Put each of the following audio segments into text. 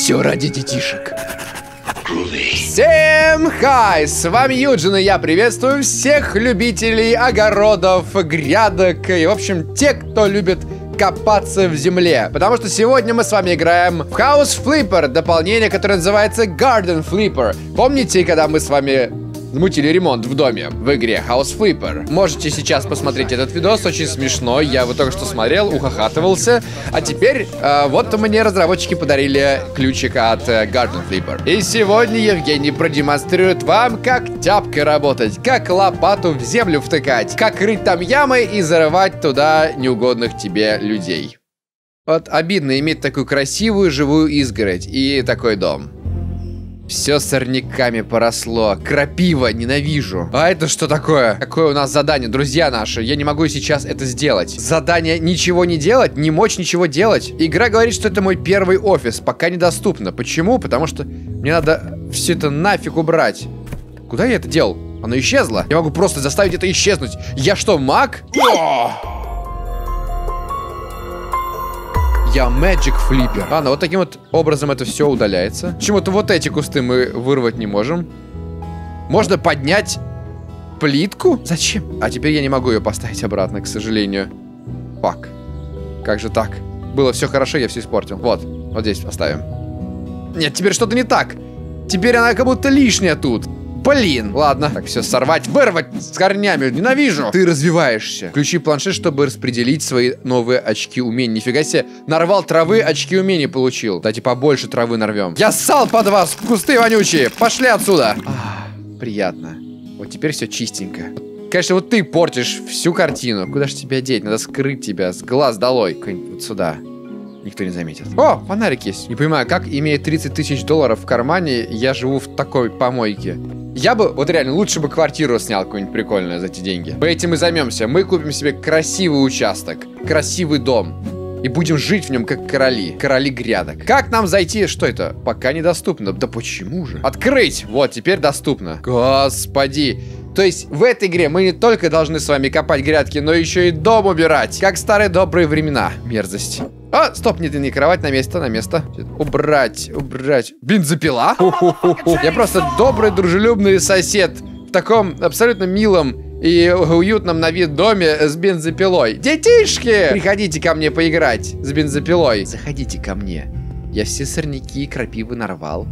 Все ради детишек. Всем хай! С вами Юджин, и я приветствую всех любителей огородов, грядок и, в общем, те, кто любит копаться в земле. Потому что сегодня мы с вами играем в House Flipper, дополнение, которое называется Garden Flipper. Помните, когда мы с вами мутили ремонт в доме в игре House Flipper? Можете сейчас посмотреть этот видос, очень смешной. Я его только что смотрел, ухахатывался. А теперь вот мне разработчики подарили ключик от Garden Flipper. И сегодня Евгений продемонстрирует вам, как тяпкой работать, как лопату в землю втыкать, как рыть там ямы и зарывать туда неугодных тебе людей. Вот обидно иметь такую красивую живую изгородь и такой дом. Все сорняками поросло. Крапива, ненавижу. А это что такое? Какое у нас задание, друзья наши? Я не могу сейчас это сделать. Задание ничего не делать, не мочь ничего делать. Игра говорит, что это мой первый офис. Пока недоступно. Почему? Потому что мне надо все это нафиг убрать. Куда я это делал? Оно исчезло. Я могу просто заставить это исчезнуть. Я что, маг? Я Magic Flipper. Ладно, вот таким вот образом это все удаляется. Почему-то вот эти кусты мы вырвать не можем. Можно поднять плитку? Зачем? А теперь я не могу ее поставить обратно, к сожалению. Фак. Как же так? Было все хорошо, я все испортил. Вот здесь оставим. Нет, теперь что-то не так. Теперь она как будто лишняя тут. Блин, ладно. Так, все сорвать, вырвать с корнями. Ненавижу. Ты развиваешься. Включи планшет, чтобы распределить свои новые очки умений. Нифига себе. Нарвал травы, очки умений получил. Давайте побольше травы нарвем. Я ссал под вас, кусты вонючие. Пошли отсюда. Приятно. Вот теперь все чистенько. Конечно, вот ты портишь всю картину. Куда же тебя деть? Надо скрыть тебя с глаз долой. Вот сюда. Никто не заметит. О, фонарик есть. Не понимаю, как, имея 30 тысяч долларов в кармане, я живу в такой помойке. Я бы, вот реально, лучше бы квартиру снял какую-нибудь прикольную за эти деньги. Мы этим и займемся. Мы купим себе красивый участок, красивый дом. И будем жить в нем как короли. Короли грядок. Как нам зайти? Что это? Пока недоступно. Да почему же? Открыть! Вот, теперь доступно. Господи. То есть в этой игре мы не только должны с вами копать грядки, но еще и дом убирать. Как в старые добрые времена. Мерзость. А, стоп, не кровать, на место. Убрать. Бензопила? Я просто добрый, дружелюбный сосед в таком абсолютно милом и уютном на вид доме с бензопилой. Детишки! Приходите ко мне поиграть с бензопилой. Заходите ко мне. Я все сорняки и крапивы нарвал.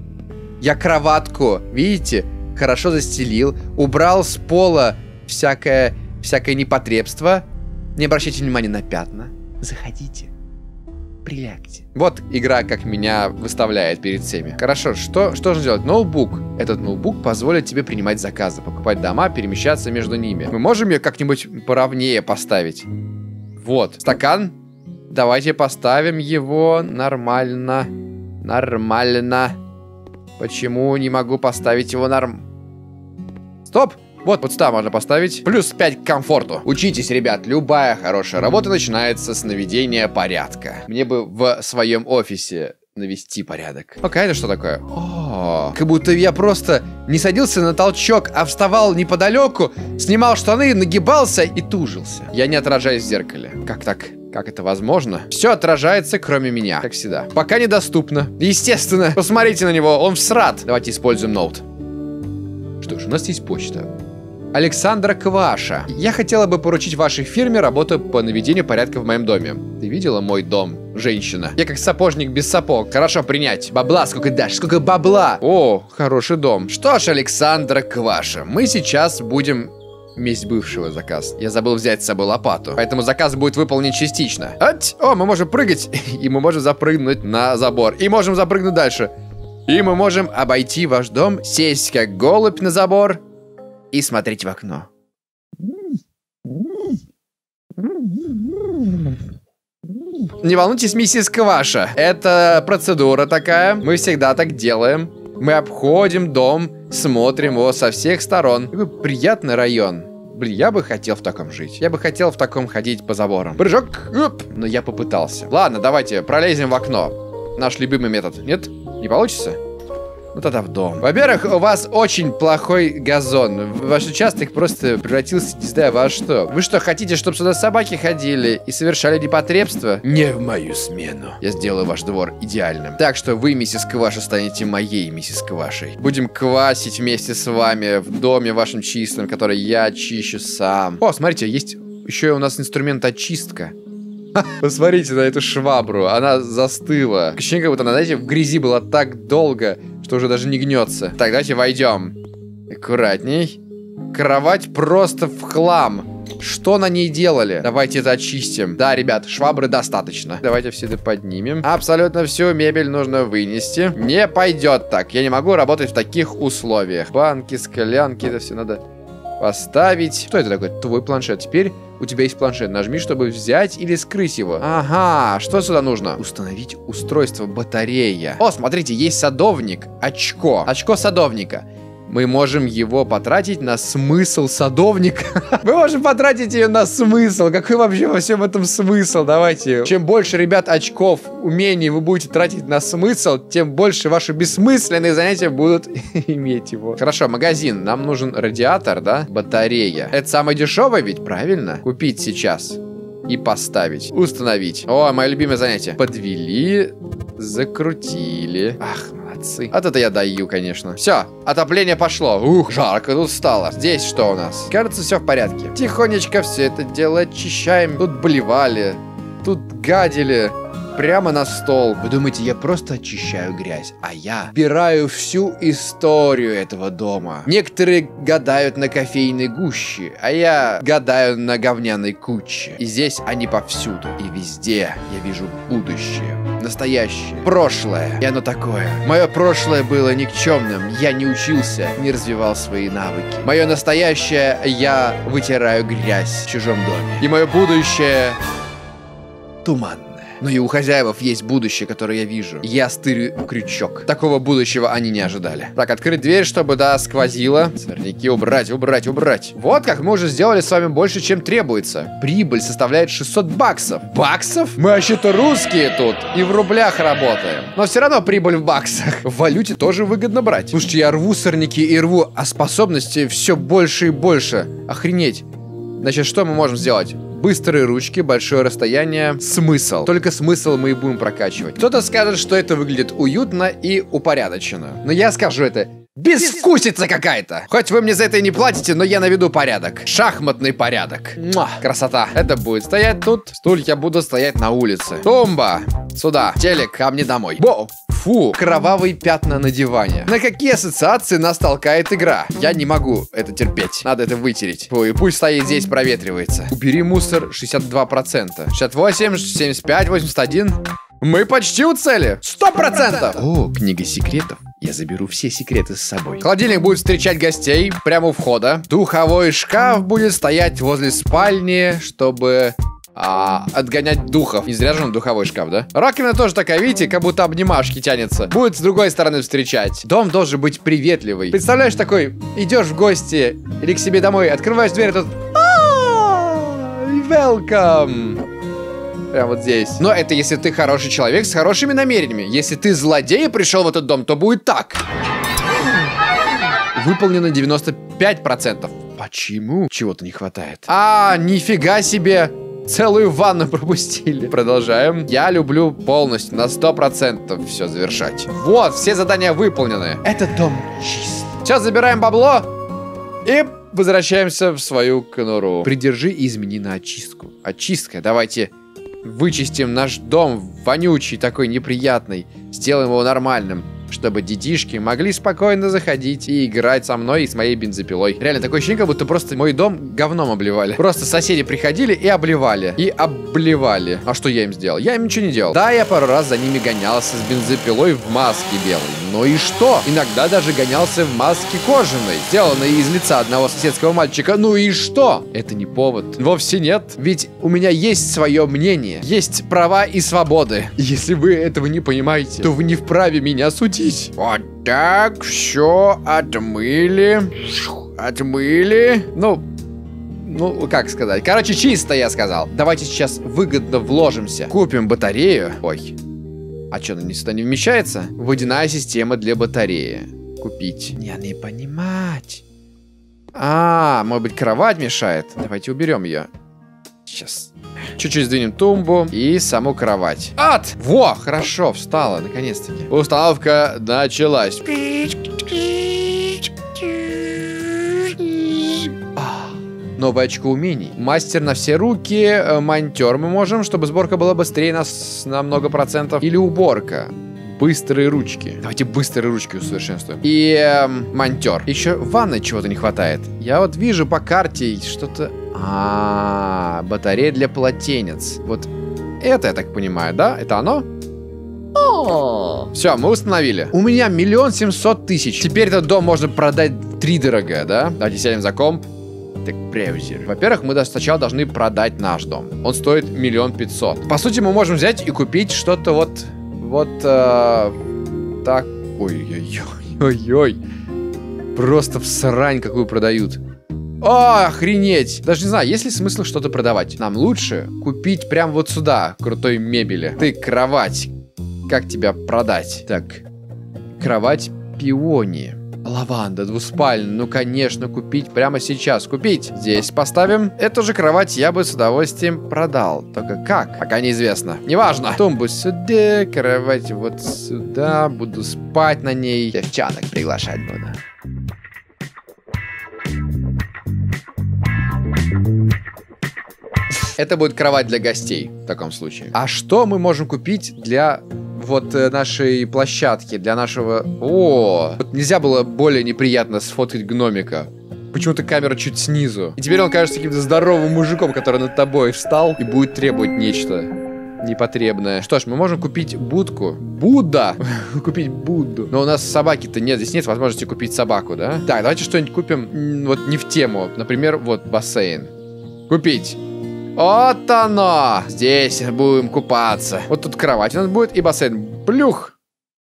Я кроватку, видите, хорошо застелил. Убрал с пола всякое непотребство. Не обращайте внимания на пятна. Заходите. Прилягте. Вот игра как меня выставляет перед всеми. Хорошо, что же делать? Ноутбук. Этот ноутбук позволит тебе принимать заказы, покупать дома, перемещаться между ними. Мы можем ее как-нибудь поровнее поставить? Вот. Стакан. Давайте поставим его нормально. Почему не могу поставить его Стоп! Вот сюда можно поставить. Плюс 5 к комфорту. Учитесь, ребят, любая хорошая работа начинается с наведения порядка. Мне бы в своем офисе навести порядок. Окей, это что такое? Как будто я просто не садился на толчок, а вставал неподалеку, снимал штаны, нагибался и тужился. Я не отражаюсь в зеркале. Как так? Как это возможно? Все отражается, кроме меня, как всегда. Пока недоступно. Естественно. Посмотрите на него, он всрат. Давайте используем ноут. Что ж, у нас есть почта. Александра Кваша. Я хотела бы поручить вашей фирме работу по наведению порядка в моем доме. Ты видела мой дом, женщина? Я как сапожник без сапог. Хорошо, принять. Бабла сколько дашь? Сколько бабла? О, хороший дом. Что ж, Александра Кваша, мы сейчас будем... Месть бывшего заказ. Я забыл взять с собой лопату. Поэтому заказ будет выполнен частично. О, мы можем прыгать. И мы можем запрыгнуть на забор. И можем запрыгнуть дальше. И мы можем обойти ваш дом, сесть как голубь на забор и смотреть в окно. Не волнуйтесь, миссис Кваша. Это процедура такая. Мы всегда так делаем. Мы обходим дом, смотрим его со всех сторон. Какой приятный район. Блин, я бы хотел в таком жить. Я бы хотел в таком ходить по заборам. Прыжок. Но я попытался. Ладно, давайте пролезем в окно. Наш любимый метод. Нет? Не получится? Ну тогда в дом. Во-первых, у вас очень плохой газон. Ваш участок просто превратился, не знаю, во что. Вы что, хотите, чтобы сюда собаки ходили и совершали непотребство? Не в мою смену. Я сделаю ваш двор идеальным. Так что вы, миссис Кваша, станете моей миссис Квашей. Будем квасить вместе с вами в доме вашем чистом, который я очищу сам. О, смотрите, есть еще и у нас инструмент очистка. Посмотрите на эту швабру, она застыла. Ощущение, как будто она, знаете, в грязи была так долго, что уже даже не гнется. Так, давайте войдем. Аккуратней. Кровать просто в хлам. Что на ней делали? Давайте это очистим. Да, ребят, швабры достаточно. Давайте все это поднимем. Абсолютно всю мебель нужно вынести. Не пойдет так. Я не могу работать в таких условиях. Банки, склянки, это все надо поставить. Что это такое? Твой планшет. Теперь у тебя есть планшет. Нажми, чтобы взять или скрыть его. Ага, что сюда нужно? Установить устройство батарея. О, смотрите, есть садовник. Очко. Очко садовника. Мы можем его потратить на смысл садовника. Мы можем потратить ее на смысл. Какой вообще во всем этом смысл? Давайте. Чем больше, ребят, очков, умений вы будете тратить на смысл, тем больше ваши бессмысленные занятия будут иметь его. Хорошо, магазин. Нам нужен радиатор, да? Батарея. Это самое дешевое ведь, правильно? Купить сейчас. И поставить. Установить. О, мое любимое занятие. Подвели, закрутили. Ах, молодцы. Вот это я даю, конечно. Все, отопление пошло. Ух, жарко тут стало. Здесь что у нас? Кажется, все в порядке. Тихонечко все это дело очищаем. Тут блевали. Тут гадили. Прямо на стол. Вы думаете, я просто очищаю грязь, а я убираю всю историю этого дома. Некоторые гадают на кофейной гуще, а я гадаю на говняной куче. И здесь они повсюду. И везде я вижу будущее. Настоящее. Прошлое. И оно такое. Мое прошлое было никчемным. Я не учился, не развивал свои навыки. Мое настоящее, я вытираю грязь в чужом доме. И мое будущее туманное. Но и у хозяев есть будущее, которое я вижу. Я стырю крючок. Такого будущего они не ожидали. Так, открыть дверь, чтобы, да, сквозило. Сорняки убрать, убрать, убрать. Вот как мы уже сделали с вами больше, чем требуется. Прибыль составляет 600 баксов. Баксов? Мы вообще-то русские тут. И в рублях работаем. Но все равно прибыль в баксах. В валюте тоже выгодно брать. Слушайте, я рву сорняки и рву, а способности все больше и больше. Охренеть. Значит, что мы можем сделать? Быстрые ручки, большое расстояние, смысл. Только смысл мы и будем прокачивать. Кто-то скажет, что это выглядит уютно и упорядоченно. Но я скажу это: безвкусица какая-то. Хоть вы мне за это и не платите, но я наведу порядок. Шахматный порядок. Муа, красота. Это будет стоять тут. Стулья будут стоять на улице. Тумба. Сюда. Телек ко мне домой. Боу. Фу, кровавые пятна на диване. На какие ассоциации нас толкает игра? Я не могу это терпеть. Надо это вытереть. Фу, и пусть стоит здесь, проветривается. Убери мусор 62%. 68, 75, 81. Мы почти у цели. 100%. О, книга секретов. Я заберу все секреты с собой. Холодильник будет встречать гостей прямо у входа. Духовой шкаф будет стоять возле спальни, чтобы... отгонять духов. Не зря же он духовой шкаф, да? Раковина тоже такая, видите, как будто обнимашки тянется. Будет с другой стороны встречать. Дом должен быть приветливый. Представляешь, такой, идешь в гости или к себе домой, открываешь дверь, и тут... Welcome! Прям вот здесь. Но это если ты хороший человек с хорошими намерениями. Если ты злодей и пришел в этот дом, то будет так. Выполнено 95%. Почему? Чего-то не хватает. Нифига себе! Целую ванну пропустили. Продолжаем. Я люблю полностью, на 100% все завершать. Вот, все задания выполнены. Этот дом чист. Сейчас забираем бабло и возвращаемся в свою конуру. Придержи и измени на очистку. Очистка, давайте вычистим наш дом, вонючий, такой неприятный. Сделаем его нормальным, чтобы детишки могли спокойно заходить и играть со мной и с моей бензопилой. Реально, такое ощущение, как будто просто мой дом говном обливали. Просто соседи приходили и обливали. И обливали. А что я им сделал? Я им ничего не делал. Да, я пару раз за ними гонялся с бензопилой в маске белой. Ну и что? Иногда даже гонялся в маске кожаной, сделанной из лица одного соседского мальчика. Ну и что? Это не повод. Вовсе нет. Ведь у меня есть свое мнение. Есть права и свободы. Если вы этого не понимаете, то вы не вправе меня судить. Вот так, все отмыли. Отмыли. Ну, как сказать? Короче, чисто, я сказал. Давайте сейчас выгодно вложимся. Купим батарею. Ой. А что, она сюда не вмещается? Водяная система для батареи. Купить. Не понимать. Может быть, кровать мешает? Давайте уберем ее. Сейчас. Чуть-чуть сдвинем тумбу и саму кровать. Во, хорошо, встала, наконец-таки. Установка началась. Новое очко умений. Мастер на все руки. Монтер мы можем, чтобы сборка была быстрее нас на много процентов. Или уборка. Быстрые ручки. Давайте быстрые ручки усовершенствуем. И монтер. Еще в ванной чего-то не хватает. Я вот вижу по карте что-то... батарея для полотенец. Вот это, я так понимаю, да? Это оно? Все, мы установили. У меня 1 700 000. Теперь этот дом можно продать втридорога, да? Давайте сядем за комп. Так, браузер. Во-первых, мы сначала должны продать наш дом. Он стоит 1 500 000. По сути, мы можем взять и купить что-то так. Ой-ой-ой. Просто всрань какую продают. Охренеть! Даже не знаю, есть ли смысл что-то продавать. Нам лучше купить прям вот сюда крутой мебели. Ты, кровать. Как тебя продать? Так, кровать пионии. Лаванда, двуспальная. Ну, конечно, купить прямо сейчас. Купить. Здесь поставим. Эту же кровать я бы с удовольствием продал. Только как? Пока неизвестно. Неважно. Тумбу сюда, кровать вот сюда. Буду спать на ней. Девчонок приглашать буду. Это будет кровать для гостей в таком случае. А что мы можем купить для вот нашей площадки, для нашего... Вот нельзя было более неприятно сфоткать гномика. Почему-то камера чуть снизу. И теперь он кажется каким-то здоровым мужиком, который над тобой встал и будет требовать нечто непотребное. Что ж, мы можем купить будку. Будда! Купить Будду. Но у нас собаки-то нет. Здесь нет возможности купить собаку, да? Так, давайте что-нибудь купим вот не в тему. Например, вот бассейн. Купить. Вот оно! Здесь будем купаться. Вот тут кровать у нас будет и бассейн. Плюх!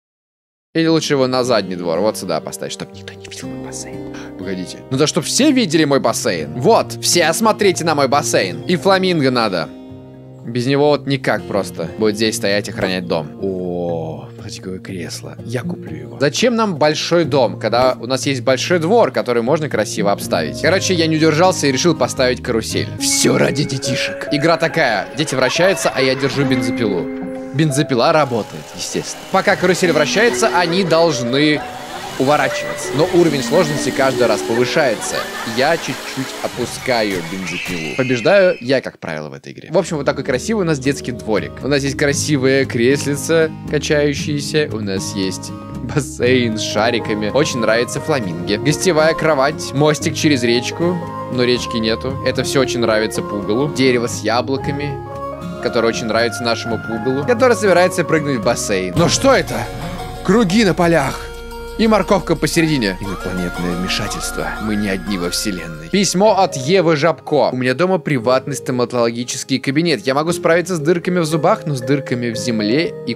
Или лучше его на задний двор. Вот сюда поставить, чтобы никто не видел мой бассейн. Погодите. Ну да, чтобы все видели мой бассейн. Вот, все смотрите на мой бассейн. И фламинго надо. Без него вот никак просто. Будет здесь стоять и охранять дом. Пластиковое кресло. Я куплю его. Зачем нам большой дом, когда у нас есть большой двор, который можно красиво обставить? Короче, я не удержался и решил поставить карусель. Все ради детишек. Игра такая. Дети вращаются, а я держу бензопилу. Бензопила работает, естественно. Пока карусель вращается, они должны уворачиваться. Но уровень сложности каждый раз повышается. Я чуть-чуть опускаю бензопилу. Побеждаю я, как правило, в этой игре. В общем, вот такой красивый у нас детский дворик. У нас есть красивые креслица, качающиеся. У нас есть бассейн с шариками. Очень нравится фламинго. Гостевая кровать, мостик через речку. Но речки нету. Это все очень нравится пугалу. Дерево с яблоками, которое очень нравится нашему пугалу, который собирается прыгнуть в бассейн. Но что это? Круги на полях. И морковка посередине. Инопланетное вмешательство. Мы не одни во вселенной. Письмо от Евы Жабко. У меня дома приватный стоматологический кабинет. Я могу справиться с дырками в зубах, но с дырками в земле и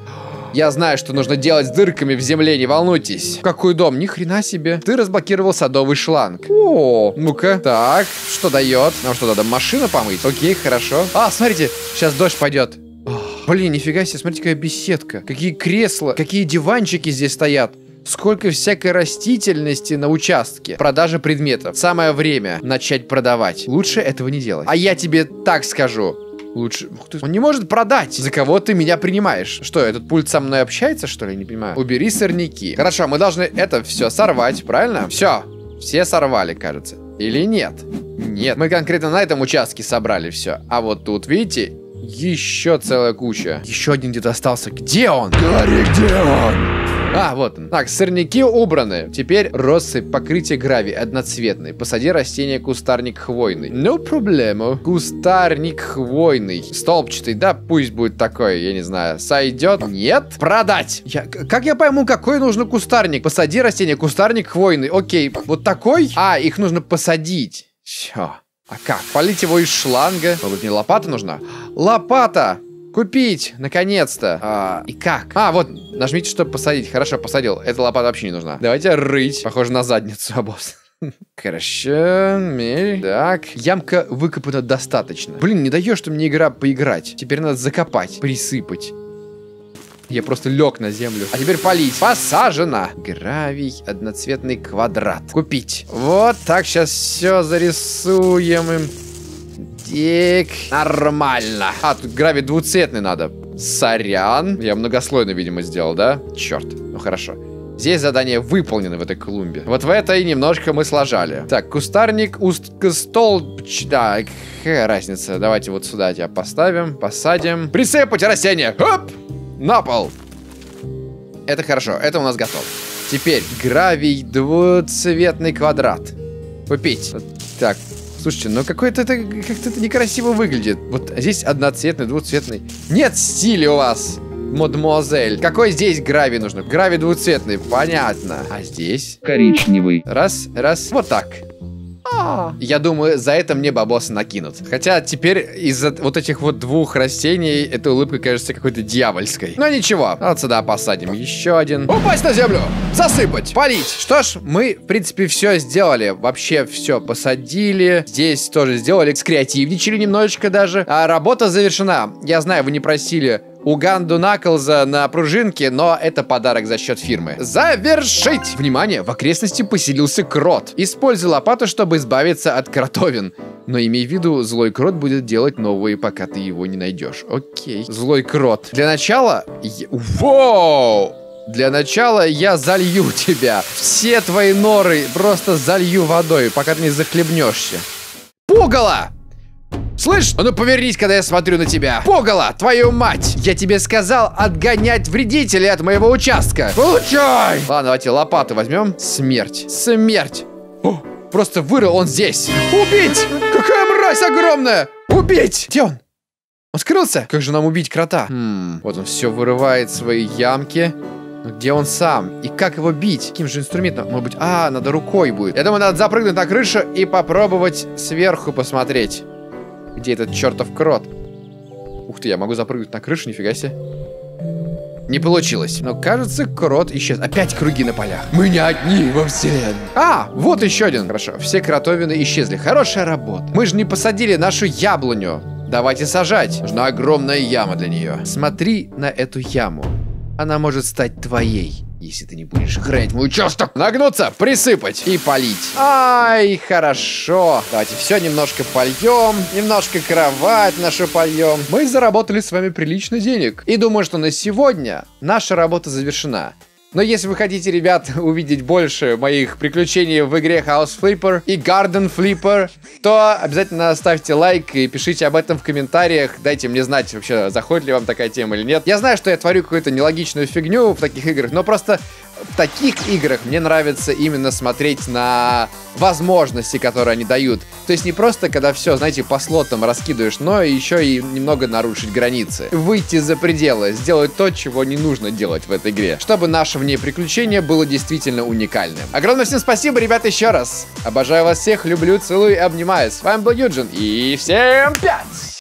Я знаю, что нужно делать с дырками в земле, не волнуйтесь. Какой дом? Ни хрена себе. Ты разблокировал садовый шланг. Ну-ка. Так, что дает? Нам что, надо машину помыть? Окей, хорошо. Смотрите, сейчас дождь пойдет. Блин, нифига себе, смотрите, какая беседка. Какие кресла, какие диванчики здесь стоят. Сколько всякой растительности на участке. Продажа предметов. Самое время начать продавать. Лучше этого не делать. А я тебе так скажу. Лучше... Он не может продать. За кого ты меня принимаешь? Что, этот пульт со мной общается, что ли? Не понимаю. Убери сорняки. Хорошо, мы должны это все сорвать, правильно? Все сорвали, кажется. Или нет? Нет. Мы конкретно на этом участке собрали все. А вот тут, видите, еще целая куча. Еще один где-то остался. Где он? Говори, где он? Вот он. Так, сорняки убраны. Теперь россыпь, покрытие гравий одноцветный. Посади растение кустарник хвойный. No проблему. Кустарник хвойный. Столбчатый, да, пусть будет такой, я не знаю. Сойдет? Нет? Продать! Как я пойму, какой нужно кустарник? Посади растение кустарник хвойный. Окей, вот такой? Их нужно посадить. Все. А как? Полить его из шланга. Может быть, мне лопата нужна? Лопата! Купить! Наконец-то! И как? Вот, нажмите, чтобы посадить. Хорошо, посадил. Эта лопата вообще не нужна. Давайте рыть. Похоже на задницу обоз. Хорошо. Так. Ямка выкопана достаточно. Блин, не даешь ты мне игра поиграть. Теперь надо закопать, присыпать. Я просто лег на землю. А теперь полить. Посажено. Гравий, одноцветный квадрат. Купить. Вот так сейчас все зарисуем им. Так, нормально. А, тут гравий двуцветный надо. Сорян. Я многослойно, видимо, сделал, да? Черт. Ну, хорошо. Здесь задание выполнено в этой клумбе. Вот в этой немножко мы сложали. Так, кустарник, стол. Да, какая разница. Давайте вот сюда тебя поставим, посадим. Присыпать растение. Хоп! На пол. Это хорошо, это у нас готово. Теперь гравий, двуцветный квадрат. Купить. Вот так. Слушайте, ну какой-то это как-то это некрасиво выглядит. Вот здесь одноцветный, двуцветный. Нет стиля у вас, мадемуазель. Какой здесь гравий нужно? Гравий двуцветный, понятно. А здесь? Коричневый. Раз, раз. Вот так. Я думаю, за это мне бабосы накинут. Хотя теперь из-за вот этих вот двух растений эта улыбка кажется какой-то дьявольской. Но ничего. Вот сюда посадим еще один. Упасть на землю! Засыпать! Полить! Что ж, мы, в принципе, все сделали. Вообще все посадили. Здесь тоже сделали. Скреативничали немножечко даже. А работа завершена. Я знаю, вы не просили Уганду Наклза на пружинке, но это подарок за счет фирмы. Завершить! Внимание, в окрестности поселился крот. Используй лопату, чтобы избавиться от кротовин. Но имей в виду, злой крот будет делать новые, пока ты его не найдешь. Окей. Злой крот. Для начала... Воу! Для начала я залью тебя. Все твои норы просто залью водой, пока ты не захлебнешься. Пугало! Слышь, а ну повернись, когда я смотрю на тебя. Пугало, твою мать! Я тебе сказал отгонять вредителей от моего участка. Получай! Ладно, давайте лопату возьмем. Смерть. Смерть. О, просто вырыл, он здесь. Убить! Какая мразь огромная! Убить! Где он? Он скрылся? Как же нам убить крота? Вот он все вырывает свои ямки. Но где он сам? И как его бить? Каким же инструментом? Может быть, надо рукой будет. Я думаю, надо запрыгнуть на крышу и попробовать сверху посмотреть. Где этот чертов крот? Ух ты, я могу запрыгнуть на крышу, нифига себе. Не получилось. Но кажется, крот исчез. Опять круги на полях. Мы не одни во вселенной. Вот еще один. Хорошо, все кротовины исчезли. Хорошая работа. Мы же не посадили нашу яблоню. Давайте сажать. Нужна огромная яма для нее. Смотри на эту яму. Она может стать твоей, если ты не будешь охранять мой участок. Нагнуться, присыпать и полить. Ай, хорошо. Давайте все немножко польем. Немножко кровать нашу польем. Мы заработали с вами прилично денег. И думаю, что на сегодня наша работа завершена. Но если вы хотите, ребят, увидеть больше моих приключений в игре House Flipper и Garden Flipper, то обязательно ставьте лайк и пишите об этом в комментариях. Дайте мне знать, вообще, заходит ли вам такая тема или нет. Я знаю, что я творю какую-то нелогичную фигню в таких играх, но просто в таких играх мне нравится именно смотреть на возможности, которые они дают. То есть не просто, когда все, знаете, по слотам раскидываешь, но еще и немного нарушить границы. Выйти за пределы, сделать то, чего не нужно делать в этой игре, чтобы наше в ней приключение было действительно уникальным. Огромное всем спасибо, ребята, еще раз. Обожаю вас всех, люблю, целую и обнимаю. С вами был Юджин, и всем 5!